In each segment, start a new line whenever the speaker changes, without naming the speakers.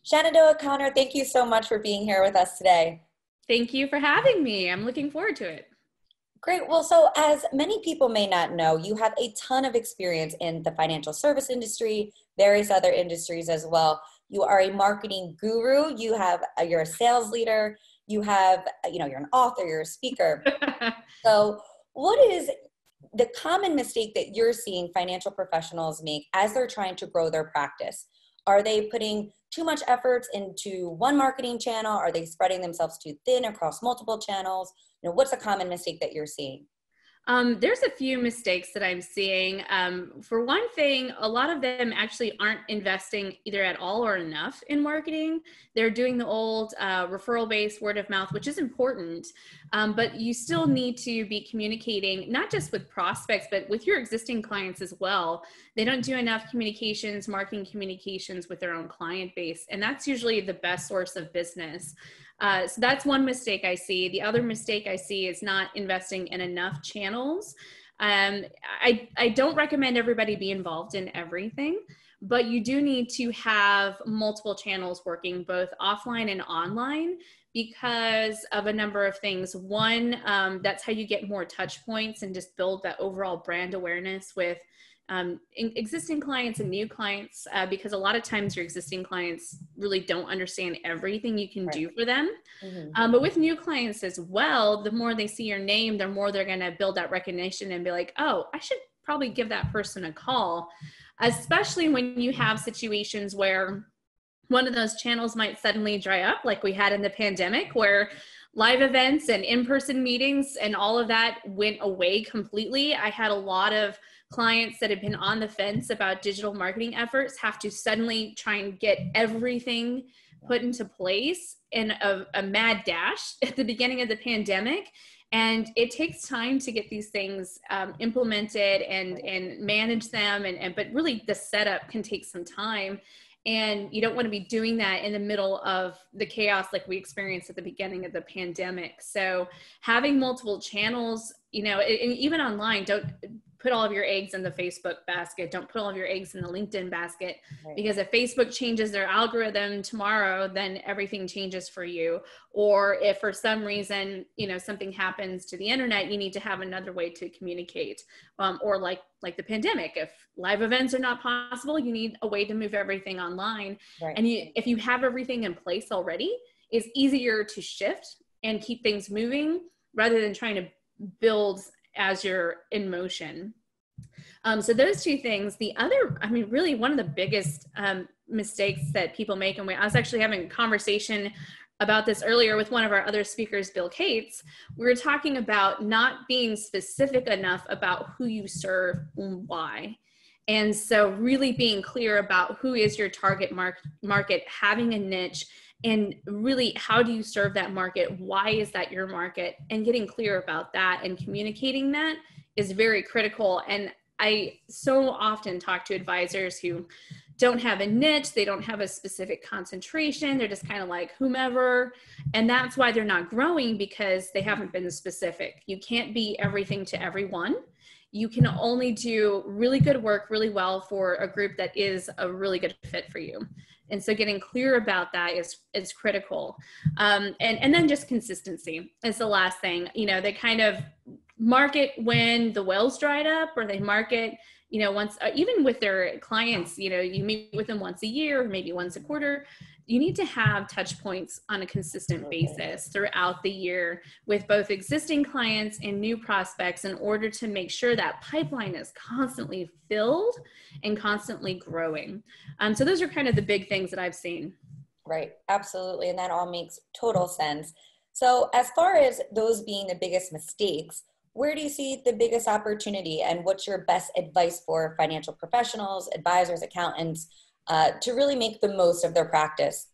Shenandoah O'Connor, thank you so much for being here with us today.
Thank you for having me. I'm looking forward to it.
Great. Well, so as many people may not know, you have a ton of experience in the financial service industry, various other industries as well. You are a marketing guru. You're a sales leader. You're an author, you're a speaker. So what is the common mistake that you're seeing financial professionals make as they're trying to grow their practice? Are they putting too much effort into one marketing channel? Are they spreading themselves too thin across multiple channels? What's a common mistake that you're seeing?
There's a few mistakes that I'm seeing. For one thing, a lot of them actually aren't investing either at all or enough in marketing. They're doing the old referral-based word of mouth, which is important, but you still need to be communicating, not just with prospects, but with your existing clients as well. They don't do enough marketing communications with their own client base, and that's usually the best source of business. So that's one mistake I see. The other mistake I see is not investing in enough channels. I don't recommend everybody be involved in everything, but you do need to have multiple channels working both offline and online because of a number of things. One, that's how you get more touch points and just build that overall brand awareness with existing clients and new clients, because a lot of times your existing clients really don't understand everything you can do for them. But with new clients as well, the more they see your name, the more they're going to build that recognition and be like, oh, I should probably give that person a call, especially when you have situations where one of those channels might suddenly dry up, like we had in the pandemic, where live events and in-person meetings and all of that went away completely. I had a lot of clients that had been on the fence about digital marketing efforts have to suddenly try and get everything put into place in a mad dash at the beginning of the pandemic. And it takes time to get these things implemented and manage them. But really the setup can take some time. And you don't want to be doing that in the middle of the chaos like we experienced at the beginning of the pandemic. So having multiple channels, and even online, don't put all of your eggs in the Facebook basket. Don't put all of your eggs in the LinkedIn basket, because if Facebook changes their algorithm tomorrow, then everything changes for you. Or if for some reason, something happens to the internet, you need to have another way to communicate. Or like the pandemic, if live events are not possible, you need a way to move everything online. And if you have everything in place already, it's easier to shift and keep things moving rather than trying to build as you're in motion. So those two things. The other, really one of the biggest mistakes that people make, and I was actually having a conversation about this earlier with one of our other speakers, Bill Cates. We were talking about not being specific enough about who you serve and why. And so really being clear about who is your target market, having a niche, and really how do you serve that market? Why is that your market? And getting clear about that and communicating that is very critical. And I so often talk to advisors who don't have a niche, they don't have a specific concentration, they're just kind of like whomever. And that's why they're not growing, because they haven't been specific. You can't be everything to everyone. You can only do really good work really well for a group that is a really good fit for you. And so getting clear about that is critical. And then just consistency is the last thing. They kind of market when the well's dried up, or they market, once, even with their clients, you meet with them once a year, maybe once a quarter. You need to have touch points on a consistent basis throughout the year with both existing clients and new prospects in order to make sure that pipeline is constantly filled and constantly growing. So those are kind of the big things that I've seen.
Right. Absolutely. And that all makes total sense. So as far as those being the biggest mistakes, where do you see the biggest opportunity, and what's your best advice for financial professionals, advisors, accountants, to really make the most of their practice?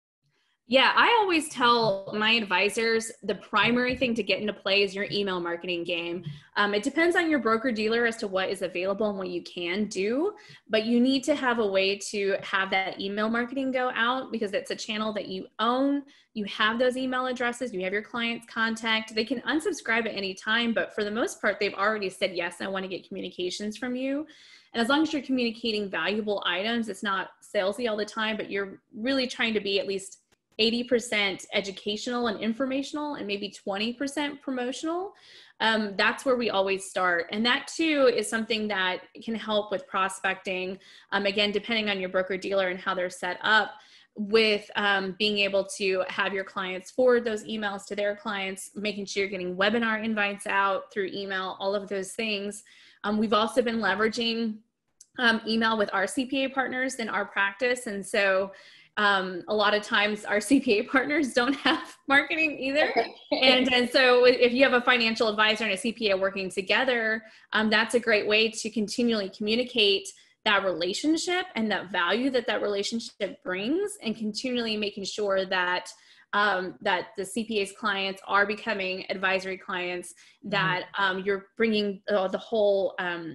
Yeah, I always tell my advisors the primary thing to get into play is your email marketing game. It depends on your broker dealer as to what is available and what you can do, but you need to have a way to have that email marketing go out, because it's a channel that you own. You have those email addresses, you have your client's contact. They can unsubscribe at any time, but for the most part, they've already said, yes, I want to get communications from you. And as long as you're communicating valuable items, it's not salesy all the time, but you're really trying to be at least 80% educational and informational and maybe 20% promotional. That's where we always start. And that too is something that can help with prospecting. Again, depending on your broker dealer and how they're set up, with being able to have your clients forward those emails to their clients, making sure you're getting webinar invites out through email, all of those things. We've also been leveraging email with our CPA partners in our practice. And so a lot of times our CPA partners don't have marketing either. And so if you have a financial advisor and a CPA working together, that's a great way to continually communicate that relationship and that value that that relationship brings, and continually making sure that that the CPA's clients are becoming advisory clients, that you're bringing the whole,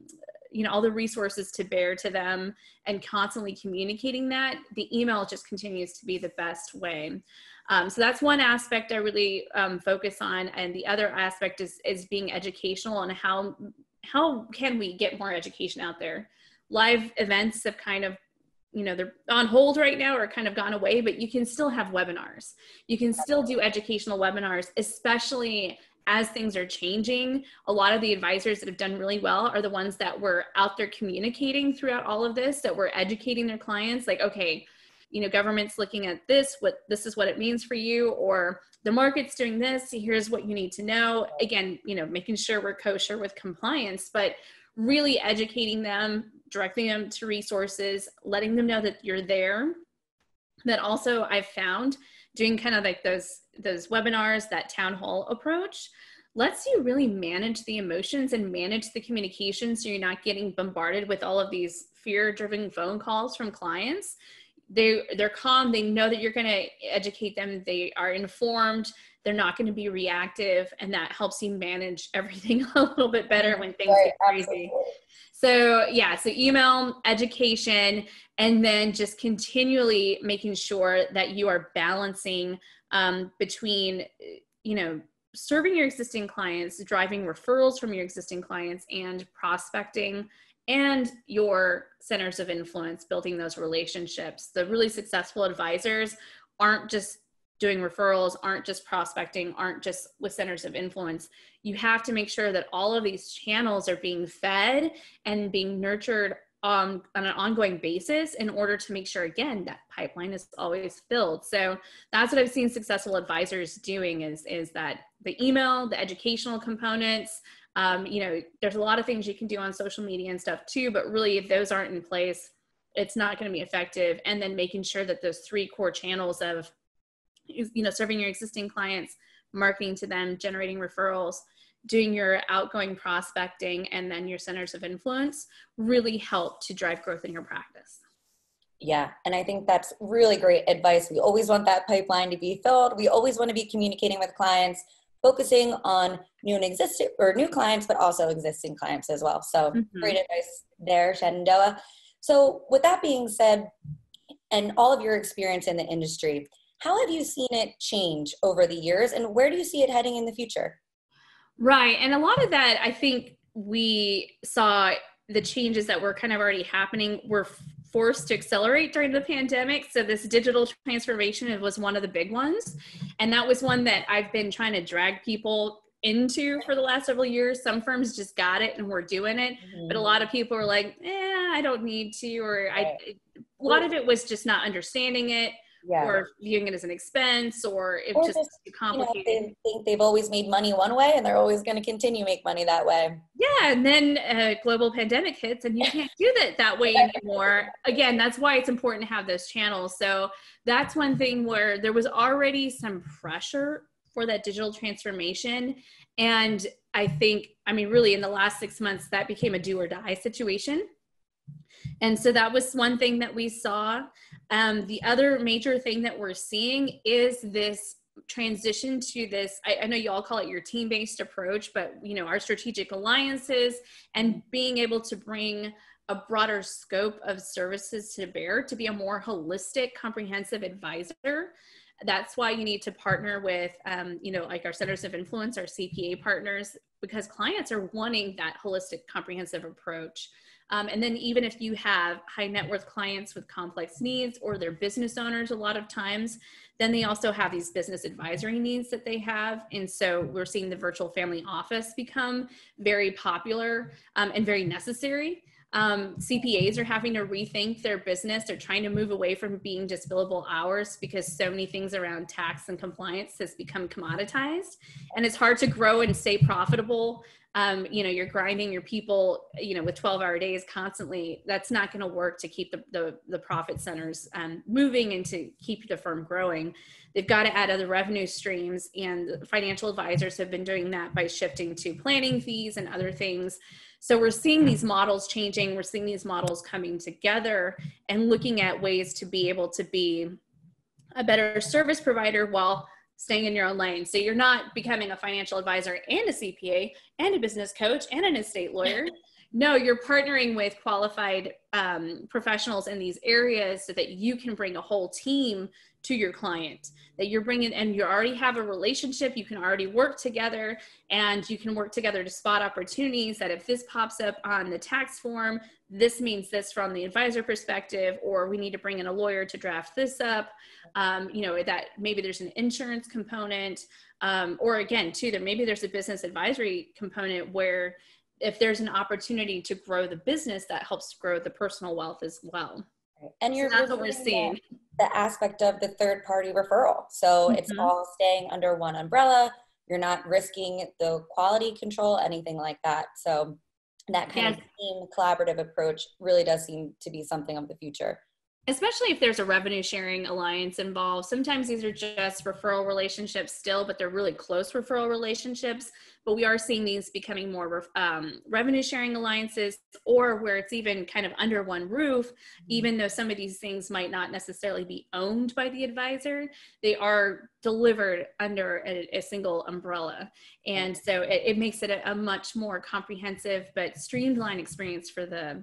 all the resources to bear to them, and constantly communicating that. The email just continues to be the best way. So that's one aspect I really focus on. And the other aspect is being educational, and how can we get more education out there? Live events have kind of, they're on hold right now or kind of gone away, but you can still have webinars. You can still do educational webinars, especially as things are changing. A lot of the advisors that have done really well are the ones that were out there communicating throughout all of this, that were educating their clients, like, okay, government's looking at this is what it means for you, or the market's doing this, here's what you need to know. Again, making sure we're kosher with compliance, but really educating them, directing them to resources, letting them know that you're there. That also I've found doing kind of like those webinars, that town hall approach, lets you really manage the emotions and manage the communication, so you're not getting bombarded with all of these fear-driven phone calls from clients. They're calm. They know that you're going to educate them. They are informed. They're not going to be reactive, and that helps you manage everything a little bit better when things get crazy. Absolutely. So yeah, so email, education, and then just continually making sure that you are balancing between, serving your existing clients, driving referrals from your existing clients, and prospecting, and your centers of influence, building those relationships. The really successful advisors aren't just doing referrals, aren't just prospecting, aren't just with centers of influence. You have to make sure that all of these channels are being fed and being nurtured on an ongoing basis, in order to make sure, again, that pipeline is always filled. So that's what I've seen successful advisors doing, is that the email, the educational components, there's a lot of things you can do on social media and stuff too, but really if those aren't in place, it's not going to be effective. And then making sure that those three core channels of, serving your existing clients, marketing to them, generating referrals, doing your outgoing prospecting, and then your centers of influence really help to drive growth in your practice.
Yeah. And I think that's really great advice. We always want that pipeline to be filled. We always want to be communicating with clients, focusing on new clients, but also existing clients as well. So great advice there, Shenandoah. So with that being said, and all of your experience in the industry, how have you seen it change over the years, and where do you see it heading in the future?
Right. And a lot of that, I think we saw the changes that were kind of already happening were forced to accelerate during the pandemic. So this digital transformation was one of the big ones. And that was one that I've been trying to drag people into for the last several years. Some firms just got it and were doing it, but a lot of people were like, I don't need to, or a lot of it was just not understanding it. Yeah. Or viewing it as an expense, or it just too complicated.
They think they've always made money one way, and they're always going to continue to make money that way.
Yeah, and then a global pandemic hits, and you can't do that way anymore. Again, that's why it's important to have those channels. So that's one thing where there was already some pressure for that digital transformation. And I think, really in the last 6 months, that became a do or die situation. And so that was one thing that we saw. The other major thing that we're seeing is this transition to this, I know you all call it your team-based approach, but our strategic alliances and being able to bring a broader scope of services to bear to be a more holistic, comprehensive advisor. That's why you need to partner with, like our centers of influence, our CPA partners, because clients are wanting that holistic, comprehensive approach. And then even if you have high net worth clients with complex needs, or they're business owners a lot of times, then they also have these business advisory needs that they have. And so we're seeing the virtual family office become very popular and very necessary. CPAs are having to rethink their business. They're trying to move away from being just billable hours because so many things around tax and compliance has become commoditized, and it's hard to grow and stay profitable. You're grinding your people, with 12-hour days constantly. That's not going to work to keep the profit centers moving and to keep the firm growing. They've got to add other revenue streams, and financial advisors have been doing that by shifting to planning fees and other things. So we're seeing these models changing. We're seeing these models coming together and looking at ways to be able to be a better service provider while staying in your own lane. So you're not becoming a financial advisor and a CPA and a business coach and an estate lawyer. No, you're partnering with qualified professionals in these areas so that you can bring a whole team to your client, that you're bringing, and you already have a relationship. You can already work together, and you can work together to spot opportunities that if this pops up on the tax form, this means this from the advisor perspective, or we need to bring in a lawyer to draft this up. That maybe there's an insurance component, or again, too, maybe there's a business advisory component where if there's an opportunity to grow the business, that helps grow the personal wealth as well.
And
so that's what we're seeing.
The aspect of the third party referral. So it's all staying under one umbrella. You're not risking the quality control, anything like that. So that kind of team collaborative approach really does seem to be something of the future.
Especially if there's a revenue sharing alliance involved. Sometimes these are just referral relationships still, but they're really close referral relationships. But we are seeing these becoming more revenue sharing alliances, or where it's even kind of under one roof, even though some of these things might not necessarily be owned by the advisor, they are delivered under a single umbrella. And so it makes it a much more comprehensive but streamlined experience for the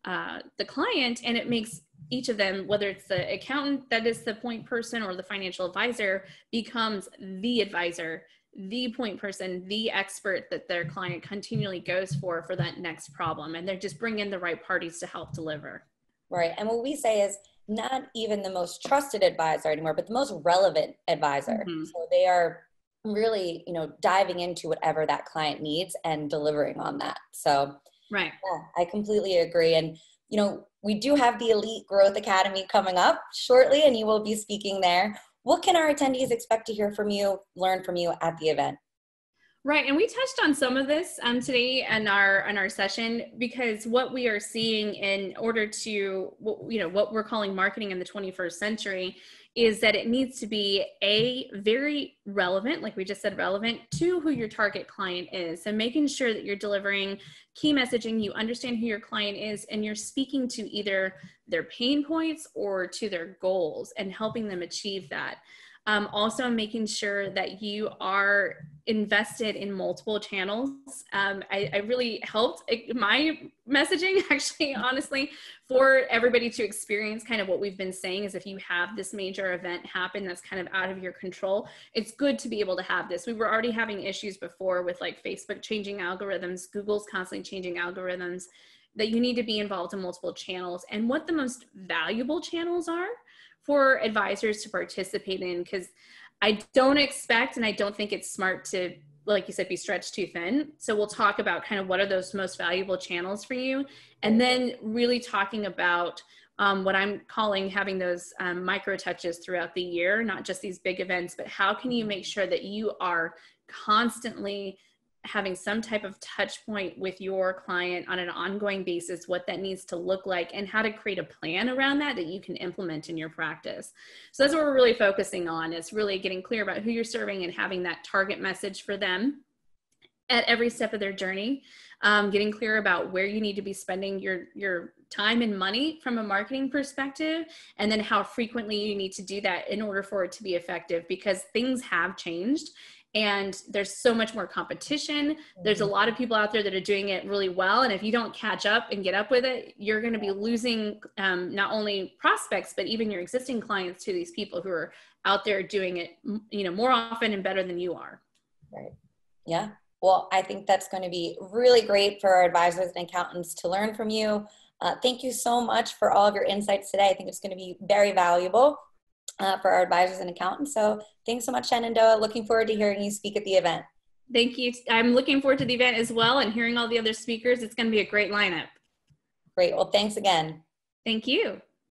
client, and it makes each of them, whether it's the accountant that is the point person or the financial advisor, becomes the advisor, the point person, the expert that their client continually goes for that next problem. And they're just bringing in the right parties to help deliver.
Right. And what we say is not even the most trusted advisor anymore, but the most relevant advisor. So they are really, diving into whatever that client needs and delivering on that. So
right.
Yeah, I completely agree. And, we do have the Elite Growth Academy coming up shortly, and you will be speaking there. What can our attendees expect to hear from you, learn from you at the event?
Right, and we touched on some of this today in our session, because what we are seeing in order to, what we're calling marketing in the 21st century, is that it needs to be very relevant, like we just said, relevant to who your target client is. So making sure that you're delivering key messaging, you understand who your client is, and you're speaking to either their pain points or to their goals and helping them achieve that. Also making sure that you are invested in multiple channels. I really helped my messaging, actually, honestly, for everybody to experience kind of what we've been saying is if you have this major event happen that's kind of out of your control, it's good to be able to have this. We were already having issues before with like Facebook changing algorithms, Google's constantly changing algorithms, that you need to be involved in multiple channels, and what the most valuable channels are for advisors to participate in, because I don't expect, and I don't think it's smart to, like you said, be stretched too thin. So we'll talk about kind of what are those most valuable channels for you, and then really talking about what I'm calling having those micro touches throughout the year, not just these big events, but how can you make sure that you are constantly having some type of touch point with your client on an ongoing basis, what that needs to look like, and how to create a plan around that you can implement in your practice. So that's what we're really focusing on, is really getting clear about who you're serving and having that target message for them at every step of their journey, getting clear about where you need to be spending your time and money from a marketing perspective, and then how frequently you need to do that in order for it to be effective, because things have changed. And there's so much more competition. There's a lot of people out there that are doing it really well. And if you don't catch up and get up with it, you're going to be losing not only prospects, but even your existing clients to these people who are out there doing it, more often and better than you are.
Right. Yeah. Well, I think that's going to be really great for our advisors and accountants to learn from you. Thank you so much for all of your insights today. I think it's going to be very valuable for our advisors and accountants. So thanks so much, Shenandoah. Looking forward to hearing you speak at the event.
Thank you. I'm looking forward to the event as well and hearing all the other speakers. It's going to be a great lineup.
Great. Well, thanks again.
Thank you.